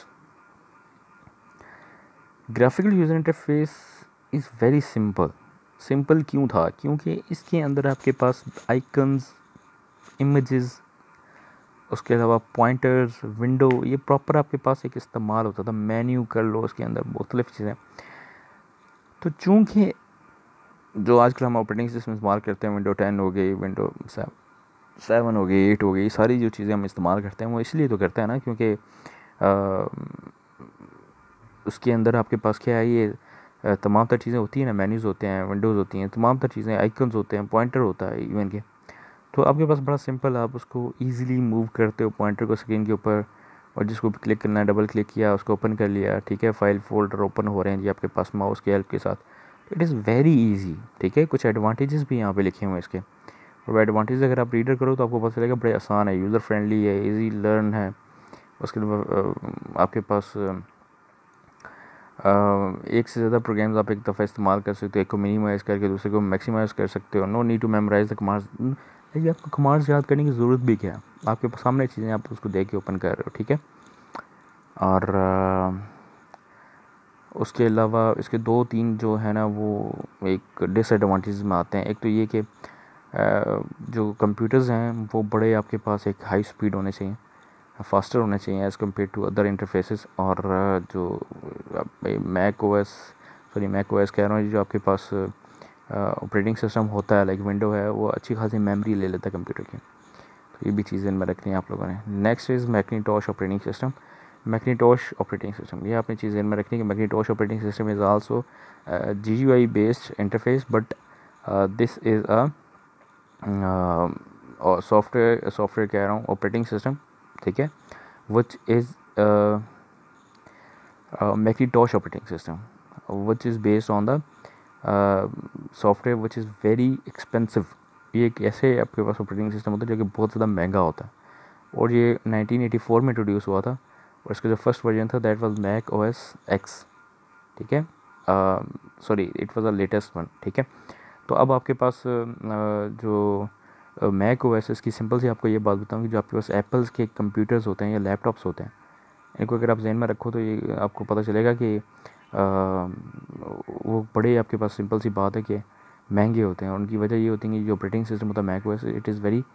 Graphical user interface is very simple. Simple क्यों था? क्योंकि इसके अंदर आपके पास आइकन्स, इमेजेस, उसके अलावा पॉइंटर्स, विंडो, ये प्रॉपर आपके पास एक इस्तेमाल होता था। मेन्यू कर लो, उसके अंदर मुख्तलिफ चीज़ें। तो चूँकि जो आजकल हम ऑपरेटिंग सिस्टम इस्तेमाल करते हैं, विंडो 10 हो गई, विंडो 7 हो गई, 8 हो गई, सारी जो चीज़ें हम इस्तेमाल करते हैं वो इसलिए तो करते हैं ना क्योंकि उसके अंदर आपके पास क्या है, ये तमाम तर चीज़ें होती हैं ना, मेन्यूज़ होते हैं, विंडोज़ होती हैं, तमाम तर चीज़ें, आइकन्स होते हैं, पॉइंटर होता है इवन के। तो आपके पास बड़ा सिंपल, आप उसको ईज़िली मूव करते हो पॉइंटर को स्क्रीन के ऊपर, और जिसको भी क्लिक करना है डबल क्लिक किया, उसको ओपन कर लिया, ठीक है। फाइल फोल्डर ओपन हो रहे हैं जी आपके पास माउस की हेल्प के साथ। तो इट इज़ वेरी ईजी, ठीक है। कुछ एडवांटेजेस भी यहाँ पे लिखे हुए हैं इसके, और एडवांटेज अगर आप रीडर करो तो आपको पता चलेगा बड़े आसान है, यूज़र फ्रेंडली है, ईजी लर्न है। उसके अलावा आपके पास एक से ज़्यादा प्रोग्राम्स आप एक दफ़ा इस्तेमाल कर सकते हो, एक को मिनिमाइज़ करके दूसरे को मैक्सिमाइज़ कर सकते हो। No need to memorize the commands, लेकिन आपको कमांड्स याद करने की ज़रूरत भी क्या है, आपके सामने चीज़ें आप उसको देख के ओपन कर रहे हो, ठीक है। और उसके अलावा इसके 2-3 जो है ना वो एक डिसएडवांटेज में आते हैं। एक तो ये कि जो कंप्यूटर्स हैं वो बड़े आपके पास एक हाई स्पीड होने चाहिए, फास्टर होने चाहिए as compare to other interfaces. और जो मैक ओएस कह रहा हूँ, जो आपके पास ऑपरेटिंग सिस्टम होता है लाइक विंडो है, वो अच्छी खासी मेमोरी ले लेता है कंप्यूटर की। तो ये भी चीज़ें इनमें रखनी है आप लोगों ने। Next is Macintosh operating system. Macintosh operating system, ये आपने चीज़ें इनमें रखनी है कि Macintosh operating system is also GUI based interface, but this is a software कह रहा हूँ, ऑपरेटिंग सिस्टम, ठीक है, which is Macintosh operating system, which is based on the software which is very expensive। ये एक ऐसे आपके पास ऑपरेटिंग सिस्टम होता है जो कि बहुत ज़्यादा महंगा होता है, और ये 1984 में इंट्रोड्यूस हुआ था, और इसका जो फर्स्ट वर्जन था that was Mac OS X, ठीक है। Sorry, it was a latest one, ठीक है। तो अब आपके पास जो मैक OS की सिंपल सी आपको ये बात बताऊँ कि जो आपके पास एप्पल्स के कंप्यूटर्स होते हैं या लैपटॉप्स होते हैं, इनको अगर आप जहन में रखो तो ये आपको पता चलेगा कि वो बड़े आपके पास सिंपल सी बात है कि महंगे होते हैं। और उनकी वजह ये होती है कि जो ऑपरेटिंग सिस्टम होता है Mac OS, it is very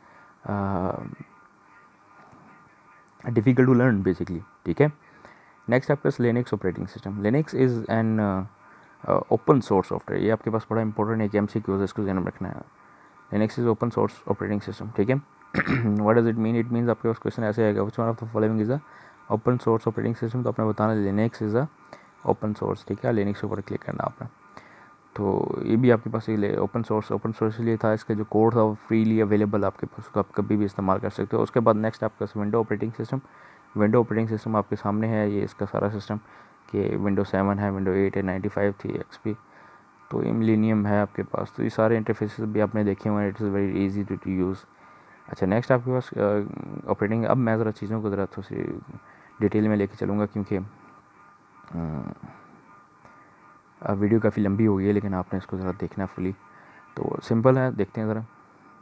difficult to learn basically, ठीक है। नेक्स्ट आपके पास Linux operating system. Linux is an open source software, ये आपके पास बड़ा इंपॉर्टेंट है कि MCQ है, इसको ध्यान में रखना है। Linux is open source operating system, ठीक है। What does it mean? It means आपके पास क्वेश्चन ऐसे आएगा, which one of the following is a open source operating system, तो आपने बताना Linux is a open source, ठीक है। लिनक्स के ऊपर क्लिक करना आपने। तो ये भी आपके पास ये ओपन सोर्स इसलिए था, इसका जो कोड था वो फ्रीली अवेलेबल आपके पास, उसको आप कभी भी इस्तेमाल कर सकते हो। उसके बाद नेक्स्ट आपके पास window operating system. Window operating system आपके सामने है, ये इसका सारा सिस्टम कि विंडो 7 है, विंडो 8 है, 95 थी, XP, तो ये मिलेनियम है आपके पास। तो ये सारे इंटरफेसेस भी आपने देखे हुए हैं, it is very easy to use. अच्छा, नेक्स्ट आपके पास ऑपरेटिंग। अब मैं ज़रा चीज़ों को ज़रा थोड़ी सी डिटेल में लेके चलूँगा क्योंकि वीडियो काफ़ी लंबी हो गई है, लेकिन आपने इसको ज़रा देखना फुली। तो सिंपल है, देखते हैं ज़रा।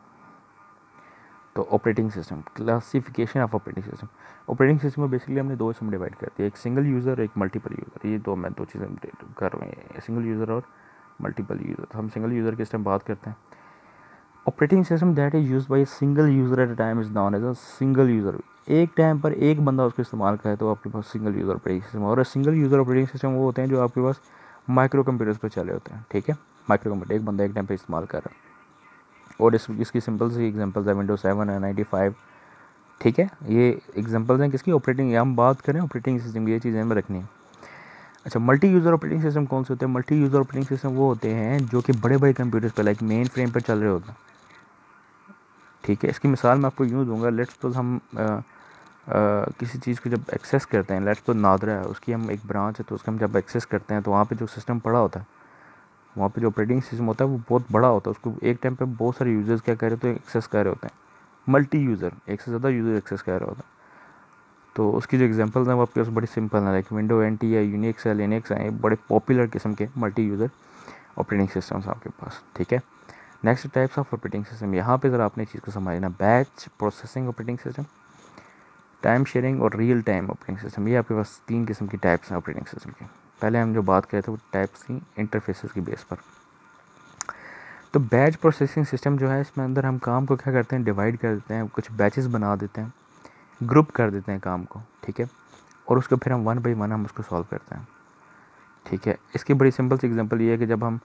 तो operating system, classification of operating system. Operating system को बेसिकली हमने दो हिस्सों में डिवाइड कर दिया, एक सिंगल यूज़र, एक मल्टीपल यूज़र। ये दो चीज़ें कर रहे हैं, सिंगल यूज़र और मल्टीपल यूज़र। हम सिंगल यूज़र के इस टाइम बात करते हैं। Operating system that is used by single user at a time is known as a single user. एक टाइम पर एक बंदा उसको इस्तेमाल करे तो आपके पास सिंगल यूज़र ऑपरेटिंग सिस्टम। और सिंगल यूज़र ऑपरेटिंग सिस्टम वो होते हैं जो आपके पास माइक्रो कंप्यूटर्स पर चले होते हैं, ठीक है। माइक्रो कंप्यूटर एक बंदा एक टाइम पर इस्तेमाल कर रहा है। और इसकी सिंपल सी एग्जांपल्स है विंडोज 7 है, 95, ठीक है। ये एग्जांपल्स हैं किसकी, ऑपरेटिंग, हम बात करें ऑपरेटिंग सिस्टम की, ये चीज़ें हमें रखनी है। अच्छा, मल्टी यूज़र ऑपरेटिंग सिस्टम कौन से होते हैं? मल्टी यूज़र ऑपरेटिंग सिस्टम वो होते हैं जो कि बड़े बड़े कंप्यूटर्स पर लाइक मेन फ्रेम पर चल रहे होते हैं, ठीक है। इसकी मिसाल मैं आपको यूँ दूंगा, लेट्स सपोज हम किसी चीज़ को जब एक्सेस करते हैं, लेट्स सपोज नादरा है, उसकी हम एक ब्रांच है तो उसका हम जब एक्सेस करते हैं तो वहाँ पे जो सिस्टम पड़ा होता है, वहाँ पे जो ऑपरेटिंग सिस्टम होता है वो बहुत बड़ा होता है, उसको एक टाइम पे बहुत सारे यूज़र्स क्या कर रहे होते हैं, एक्सेस कर रहे होते हैं। मल्टी यूज़र, एक से ज़्यादा यूज़र एक्सेस कर रहे होता है। तो उसकी जो एग्जांपल्स हैं वो आपके पास बड़ी सिंपल है, लाइक विंडो NT है, यूनिक्स है, लिनक्स है, बड़े पॉपुलर किस्म के मल्टी यूज़र ऑपरेटिंग सिस्टम्स आपके पास, ठीक है। Next types of operating system, यहाँ पे ज़रा आपने चीज़ को समझना, batch processing operating system, time sharing और रियल टाइम ऑपरेटिंग सिस्टम। ये आपके पास 3 किस्म की टाइप्स हैं ऑपरेटिंग सिस्टम की। पहले हम जो बात कर रहे थे वो टाइप्स थी इंटरफेसेस की बेस पर। तो बैच प्रोसेसिंग सिस्टम जो है, इसमें अंदर हम काम को क्या करते हैं, डिवाइड कर देते हैं, कुछ बैचेस बना देते हैं, ग्रुप कर देते हैं काम को, ठीक है। और उसको फिर हम 1 बाई 1 हम उसको सॉल्व करते हैं, ठीक है। इसकी बड़ी सिंपल सी एग्जांपल ये है कि जब हम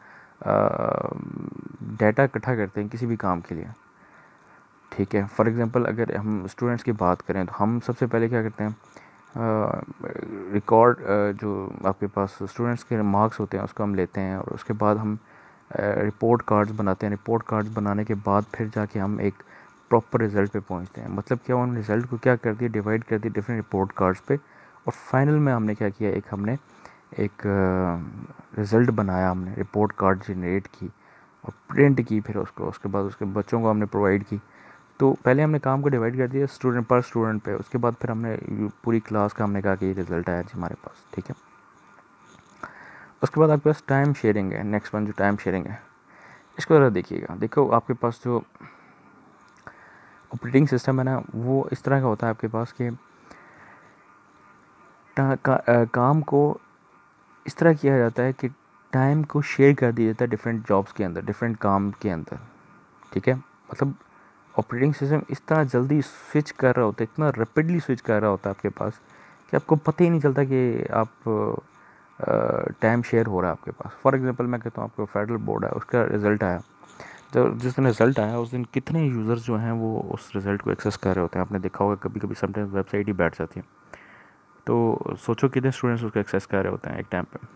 डाटा इकट्ठा करते हैं किसी भी काम के लिए, ठीक है। फॉर एग्जांपल अगर हम स्टूडेंट्स की बात करें तो हम सबसे पहले क्या करते हैं, रिकॉर्ड जो आपके पास स्टूडेंट्स के मार्क्स होते हैं उसको हम लेते हैं, और उसके बाद हम रिपोर्ट कार्ड्स बनाते हैं। रिपोर्ट कार्ड्स बनाने के बाद फिर जाके हम एक प्रॉपर रिज़ल्ट पे पहुंचते हैं। मतलब क्या, उन रिज़ल्ट को क्या कर दिया, डिवाइड कर दिया डिफरेंट रिपोर्ट कार्ड्स पे, और फाइनल में हमने क्या किया, हमने एक रिज़ल्ट बनाया, हमने रिपोर्ट कार्ड जनरेट की और प्रिंट की, फिर उसको उसके बाद उसके बच्चों को हमने प्रोवाइड की। तो पहले हमने काम को डिवाइड कर दिया स्टूडेंट पर स्टूडेंट पे, उसके बाद फिर हमने पूरी क्लास का हमने कहा कि ये रिज़ल्ट आया जी हमारे पास, ठीक है। उसके बाद आपके पास टाइम शेयरिंग है, नेक्स्ट वन जो टाइम शेयरिंग है, इसको ज़रा देखिएगा। देखो आपके पास जो ऑपरेटिंग सिस्टम है ना, वो इस तरह का होता है आपके पास कि काम को इस तरह किया जाता है कि टाइम को शेयर कर दिया जाता है डिफरेंट जॉब्स के अंदर, डिफरेंट काम के अंदर, ठीक है। मतलब ऑपरेटिंग सिस्टम इस तरह जल्दी स्विच कर रहा होता है, इतना रैपिडली स्विच कर रहा होता है आपके पास कि आपको पता ही नहीं चलता कि आप टाइम शेयर हो रहा है आपके पास। फॉर एग्जांपल मैं कहता हूँ आपको फेडरल बोर्ड है, उसका रिज़ल्ट आया, तो जिस दिन रिज़ल्ट आया उस दिन कितने यूज़र्स जो हैं वो उस रिज़ल्ट को एक्सेस कर रहे होते हैं। आपने देखा होगा कभी कभी समटाइम्स वेबसाइट ही बैठ जाती है, तो सोचो कितने स्टूडेंट्स उसको एक्सेस कर रहे होते हैं एक टाइम पे।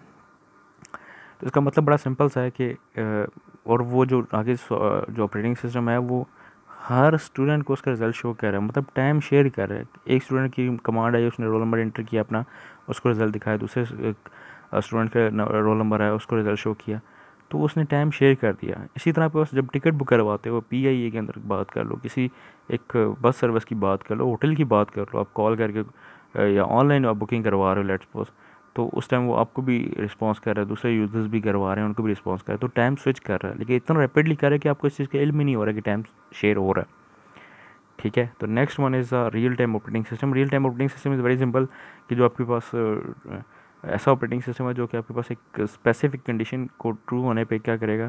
तो इसका मतलब बड़ा सिंपल सा है कि और वो जो आगे जो ऑपरेटिंग सिस्टम है वो हर स्टूडेंट को उसका रिज़ल्ट शो कर रहा है, मतलब टाइम शेयर कर रहा है। एक स्टूडेंट की कमांड आई, उसने रोल नंबर एंटर किया अपना, उसको रिज़ल्ट दिखाया, दूसरे स्टूडेंट का रोल नंबर आया, उसको रिज़ल्ट शो किया, तो उसने टाइम शेयर कर दिया। इसी तरह पे जब टिकट बुक करवाते हो, PIA के अंदर बात कर लो, किसी एक बस सर्विस की बात कर लो, होटल की बात कर लो, आप कॉल करके या ऑनलाइन आप बुकिंग करवा रहे हो लेट्स सपोज, तो उस टाइम वो आपको भी रिस्पॉन्स कर रहा है, दूसरे यूज़र्स भी करवा रहे हैं, उनको भी रिस्पॉन्स कर रहा है, तो टाइम स्विच कर रहा है, लेकिन इतना रैपिडली कर रहा है कि आपको इस चीज़ का इल्म ही नहीं हो रहा है कि टाइम शेयर हो रहा है, ठीक है। तो next one is real time operating system. Real time operating system is very simple कि जो आपके पास ऐसा ऑपरेटिंग सिस्टम है जो कि आपके पास एक स्पेसिफिक कंडीशन को ट्रू होने पे क्या करेगा,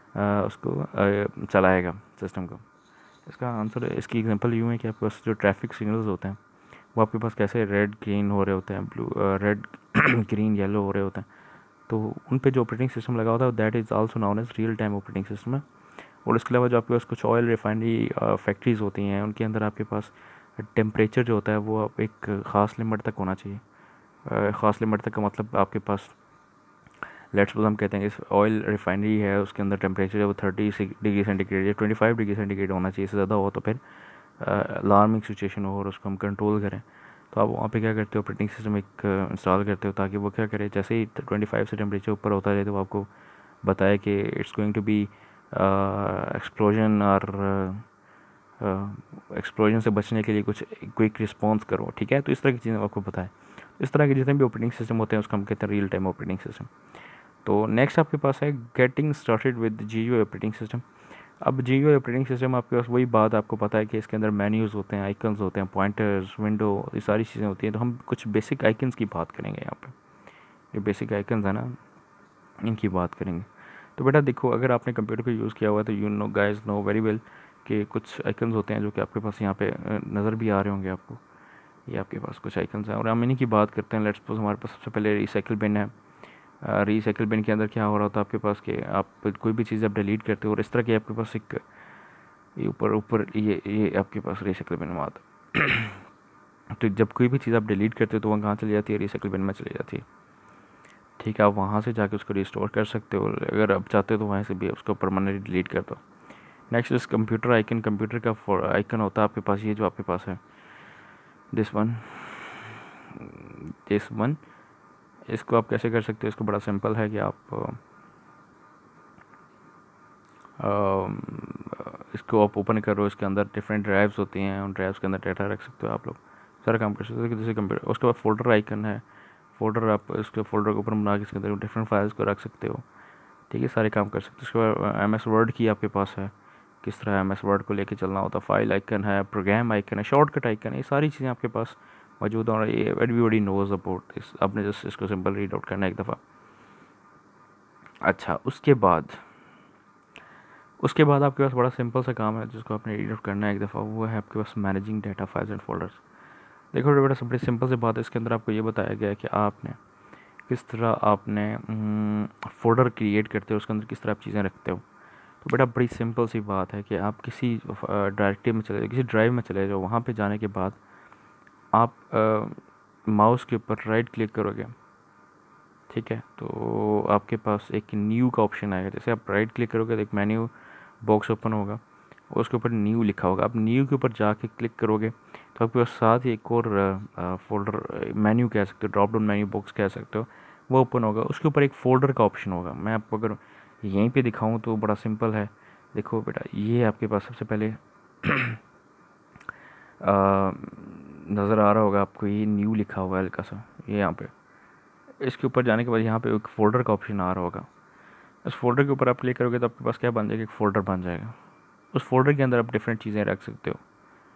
उसको चलाएगा सिस्टम को। इसका आंसर, इसकी एग्जांपल यूँ है कि आपके पास जो ट्रैफिक सिग्नल्स होते हैं वो आपके पास कैसे रेड ग्रीन हो रहे होते हैं, ब्लू रेड ग्रीन येलो हो रहे होते हैं, तो उन पे जो ऑपरेटिंग सिस्टम लगा होता है that is also known as real time operating system है। और इसके अलावा जो आपके पास कुछ ऑयल रिफाइनरी फैक्ट्रीज़ होती हैं, उनके अंदर आपके पास टेम्परेचर जो होता है वो आप एक ख़ास लिमिट तक होना चाहिए। ख़ास लिमिट तक का मतलब आपके पास लेट्स सपोज हम कहते हैं कि ऑयल रिफाइनरी है, उसके अंदर टेम्परेचर है वो 30 डिग्री सेंटीग्रेड या 25 डिग्री सेंटीग्रेड होना चाहिए, इससे ज़्यादा हो तो फिर अलार्मिंग सिचुएशन हो और उसको हम कंट्रोल करें। तो आप वहाँ पे क्या करते हो, ऑपरेटिंग सिस्टम एक इंस्टॉल करते हो ताकि वो क्या करे, जैसे ही 25 से टेम्परेचर ऊपर होता है तो वो आपको बताए कि it's going to be explosion, और एक्सप्लोजन से बचने के लिए कुछ क्विक रिस्पॉन्स करो, ठीक है। तो इस तरह की चीज़ें आपको पता है। इस तरह के जितने भी ऑपरेटिंग सिस्टम होते हैं उसको हम कहते हैं रियल टाइम ऑपरेटिंग सिस्टम। तो नेक्स्ट आपके पास है getting started with GUI operating system. अब GUI ऑपरेटिंग सिस्टम आपके पास वही बात आपको पता है कि इसके अंदर मेन्यूज़ होते हैं, आइकन्स होते हैं, पॉइंटर्स, विंडो, ये सारी चीज़ें होती हैं। तो हम कुछ बेसिक आइकन्स की बात करेंगे यहाँ पे। ये बेसिक आइकन्स है ना, इनकी बात करेंगे। तो बेटा देखो, अगर आपने कंप्यूटर को यूज़ किया हुआ है तो you know guys know very well कि कुछ आइकन्स होते हैं जो कि आपके पास यहाँ पे नज़र भी आ रहे होंगे आपको। ये आपके पास कुछ आइकन्स हैं और हम इन्हीं की बात करते हैं। लेट्स सपोज हमारे पास सबसे पहले रिसाइकिल बिन है। रिसाइकिल बिन के अंदर क्या हो रहा होता है आपके पास कि आप कोई भी चीज़ आप डिलीट करते हो और इस तरह की आपके पास एक ये ऊपर ऊपर ये आपके पास रिसाइकिल बिन में आता है। तो जब कोई भी चीज़ आप डिलीट करते हो तो वहाँ कहाँ चली जाती है, रिसाइकिल बिन में चली जाती है। ठीक है, आप वहाँ से जाके उसको रिस्टोर कर सकते हो, अगर आप चाहते हो तो वहाँ से भी उसको परमानेंटली डिलीट कर दो। नेक्स्ट इस कंप्यूटर आइकन, कंप्यूटर का आइकन होता है आपके पास, ये जो आपके पास है दिस वन। इसको आप कैसे कर सकते हो, इसको बड़ा सिंपल है कि आप इसको आप ओपन करो, इसके अंदर डिफरेंट ड्राइव्स होती हैं, उन ड्राइव्स के अंदर डाटा रख सकते हो आप लोग, सारा काम कर सकते हो जैसे कंप्यूटर। उसके बाद फोल्डर आइकन है, फोल्डर आप इसके फोल्डर के ऊपर बना के इसके अंदर डिफरेंट फाइल्स को रख सकते हो। ठीक है, सारे काम कर सकते हो। उसके बाद एम एस वर्ड की आपके पास है, किस तरह एम एस वर्ड को लेके चलना होता है। फाइल आइकन है, प्रोग्राम आइकन है, शॉर्टकट आइकन है, ये सारी चीज़ें आपके पास मौजूद हैं और ये एवरीबॉडी नोज अबाउट दिस। आपने जस्ट इसको सिंपल रीड आउट करना है एक दफ़ा। अच्छा, उसके बाद आपके पास बड़ा सिंपल सा काम है जिसको आपने रीड आउट करना है एक दफ़ा, वो है आपके पास managing data files and folders. देखो बेटा, बड़ी सिंपल सी बात है, इसके अंदर आपको ये बताया गया है कि आपने किस तरह आपने फोल्डर क्रिएट करते हो, उसके अंदर किस तरह आप चीज़ें रखते हो। तो बेटा बड़ी सिंपल सी बात है कि आप किसी डायरेक्टरी में चले जाओ, किसी ड्राइव में चले जाओ, वहाँ पे जाने के बाद आप माउस के ऊपर राइट क्लिक करोगे। ठीक है, तो आपके पास एक न्यू का ऑप्शन आएगा। जैसे आप राइट क्लिक करोगे तो एक मेन्यू बॉक्स ओपन होगा, उसके ऊपर न्यू लिखा होगा। आप न्यू के ऊपर जाके क्लिक करोगे तो आपके पास साथ ही एक और फोल्डर मेन्यू कह सकते हो, ड्रॉप डाउन मेन्यू बॉक्स कह सकते हो, वो ओपन होगा। उसके ऊपर एक फ़ोल्डर का ऑप्शन होगा। मैं आपको अगर यहीं पे दिखाऊं तो बड़ा सिंपल है। देखो बेटा, ये आपके पास सबसे पहले नज़र आ रहा होगा आपको, ये न्यू लिखा हुआ है हल्का सा, ये यहाँ पे। इसके ऊपर जाने के बाद यहाँ पे एक फ़ोल्डर का ऑप्शन आ रहा होगा। इस फोल्डर के ऊपर आप क्लिक करोगे तो आपके पास क्या बन जाएगा, एक फ़ोल्डर बन जाएगा। उस फोल्डर के अंदर आप डिफरेंट चीज़ें रख सकते हो।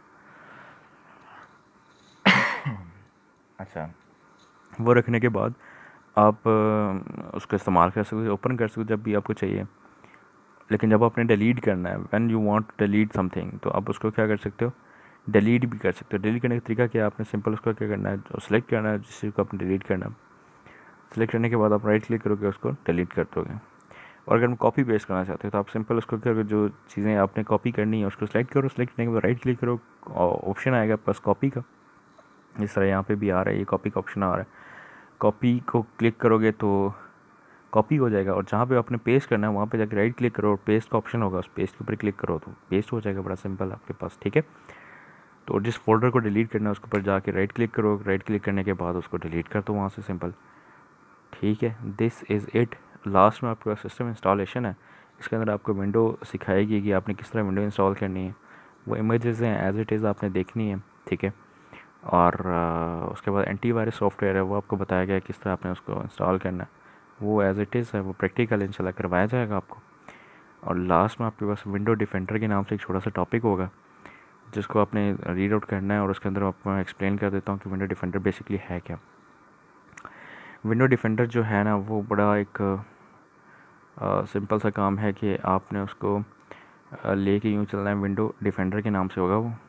अच्छा, वो रखने के बाद आप उसका इस्तेमाल कर सकते हो, ओपन कर सकते हो जब भी आपको चाहिए। लेकिन जब आपने डिलीट करना है, when you want to delete something, तो आप उसको क्या कर सकते हो, डिलीट भी कर सकते हो। डिलीट करने का तरीका क्या है, आपने सिंपल उसका क्या करना है, सेलेक्ट करना है जिस चीज़ को आपने डिलीट करना है। सेलेक्ट करने के बाद आप राइट क्लिक करोगे, उसको डिलीट कर दोगे। और अगर हम कॉपी पेस्ट करना चाहते हो तो आप सिंपल उसको क्या करो, जो चीज़ें आपने कॉपी करनी है उसको सेलेक्ट करो, सेलेक्ट करने के बाद राइट क्लिक करो, ऑप्शन आएगा आपके पास कॉपी का। इस तरह यहाँ पे भी आ रहा है, ये कॉपी का ऑप्शन आ रहा है। कॉपी को क्लिक करोगे तो कॉपी हो जाएगा, और जहाँ पे आपने पेस्ट करना है वहाँ पे जाकर राइट क्लिक करो और पेस्ट का ऑप्शन होगा, उस पेस्ट के ऊपर क्लिक करो तो पेस्ट हो जाएगा। बड़ा सिंपल आपके पास। ठीक है, तो जिस फोल्डर को डिलीट करना है उसके ऊपर जाके राइट क्लिक करो, राइट क्लिक करने के बाद उसको डिलीट कर दो वहाँ से, सिंपल। ठीक है, दिस इज़ इट। लास्ट में आपके पास सिस्टम इंस्टॉलेशन है। इसके अंदर आपको विंडो सिखाएगी कि आपने किस तरह विंडो इंस्टॉल करनी है। वो इमेजेस हैं एज इट इज़ आपने देखनी है। ठीक है, और उसके बाद एंटीवायरस सॉफ्टवेयर है, वो आपको बताया गया है किस तरह आपने उसको इंस्टॉल करना है। वो एज इट इज़ है, वो प्रैक्टिकल इंशाल्लाह करवाया जाएगा आपको। और लास्ट में आपके पास विंडो डिफेंडर के नाम से एक छोटा सा टॉपिक होगा जिसको आपने रीड आउट करना है, और उसके अंदर आपको मैं एक्सप्लेन कर देता हूँ कि विंडो डिफेंडर बेसिकली है क्या। विंडो डिफेंडर जो है ना, वो बड़ा एक सिंपल सा काम है कि आपने उसको लेके यूँ चलना है। विंडो डिफेंडर के नाम से होगा वो,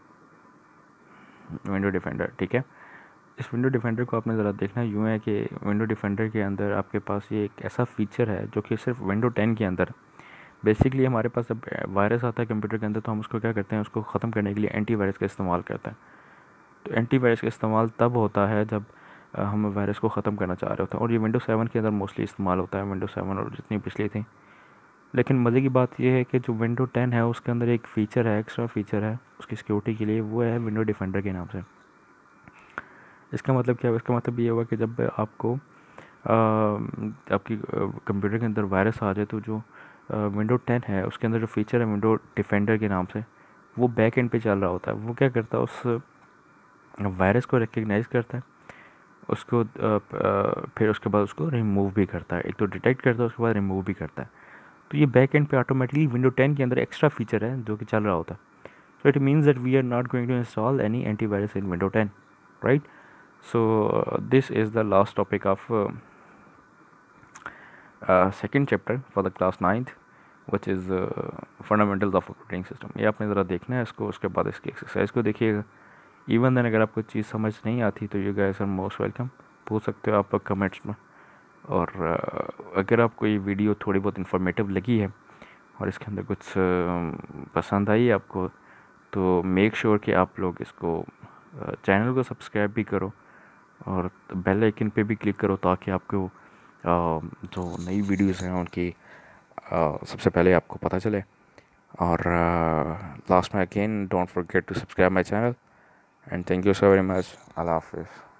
विंडो डिफेंडर। ठीक है, इस विंडो डिफेंडर को आपने ज़रा देखना यूँ है कि विंडो डिफेंडर के अंदर आपके पास ये एक ऐसा फीचर है जो कि सिर्फ विंडो 10 के अंदर। बेसिकली हमारे पास जब वायरस आता है कंप्यूटर के अंदर तो हम उसको क्या करते हैं, उसको ख़त्म करने के लिए एंटीवायरस का इस्तेमाल करते हैं। तो एंटीवायरस का इस्तेमाल तब होता है जब हम वायरस को ख़त्म करना चाह रहे होते हैं, और ये विंडो 7 के अंदर मोस्टली इस्तेमाल होता है, विंडो 7 और जितनी पिछली थी। लेकिन मज़े की बात यह है कि जो विंडो 10 है उसके अंदर एक फ़ीचर है, एक्स्ट्रा फ़ीचर है उसकी सिक्योरिटी के लिए, वो है विंडो डिफेंडर के नाम से। इसका मतलब क्या है, इसका मतलब ये होगा कि जब आपको आपकी कंप्यूटर के अंदर वायरस आ जाए तो जो विंडो 10 है उसके अंदर जो फीचर है विंडो डिफेंडर के नाम से, वो बैक एंड पे चल रहा होता है। वो क्या करता है, उस वायरस को रिकग्नाइज़ करता है, उसको फिर उसके बाद उसको रिमूव भी करता है। एक तो डिटेक्ट करता है, उसके बाद रिमूव भी करता है। तो ये बैक एंड पे ऑटोमेटिकली विंडो 10 के अंदर एक्स्ट्रा फीचर है जो कि चल रहा होता है। So it means that we are not going to install any antivirus in window 10, right. So this is the last topic of second chapter for the class 9th, which is fundamentals of operating system। ये आपने ज़रा देखना है इसको, उसके बाद इसकी exercise को देखिएगा। इवन देन अगर आपको चीज़ समझ नहीं आती तो you guys are most welcome, पूछ सकते हो आप कमेंट्स में। और अगर आपको ये वीडियो थोड़ी बहुत इन्फॉर्मेटिव लगी है और इसके अंदर कुछ पसंद आई आपको, तो मेक श्योर कि आप लोग इसको चैनल को सब्सक्राइब भी करो और बेल आइकन पे भी क्लिक करो, ताकि आपको जो नई वीडियोस हैं उनकी सबसे पहले आपको पता चले। और लास्ट में again, don't forget to subscribe my channel and thank you so very much. अल्लाह हाफिज़।